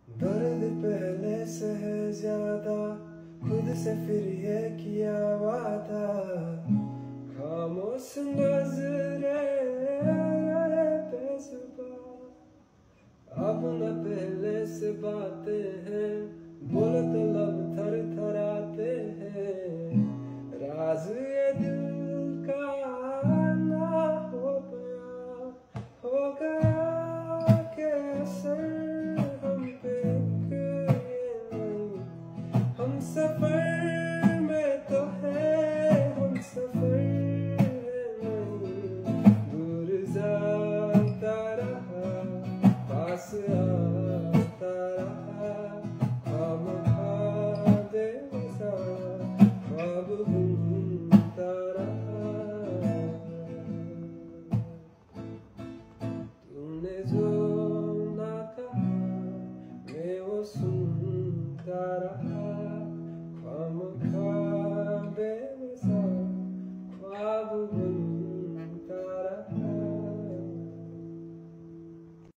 दर्द पहले से है ज्यादा, खुद से फिर ये किया वादा। खामोश नजरे बेजुबां, अब न पहले से बातें हैं, बोलते लब थर थराते हैं। राज ये दिल का ना हो गया कैसे हम पे हम सफर में तो है, हम सफर में दूर जाता रहा, पास आता रहा। हम भादे सा ख्वाब बुनता रहा। तूने जो ना कहा मैं वो सुनता रहा।